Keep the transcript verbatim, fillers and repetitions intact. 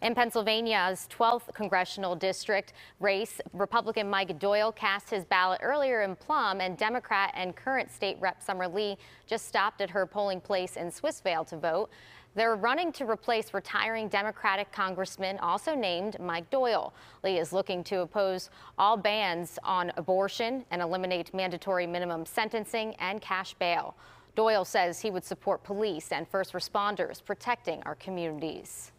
In Pennsylvania's twelfth congressional district race, Republican Mike Doyle cast his ballot earlier in Plum, and Democrat and current state rep Summer Lee just stopped at her polling place in Swissvale to vote. They're running to replace retiring Democratic congressman also named Mike Doyle. Lee is looking to oppose all bans on abortion and eliminate mandatory minimum sentencing and cash bail. Doyle says he would support police and first responders protecting our communities.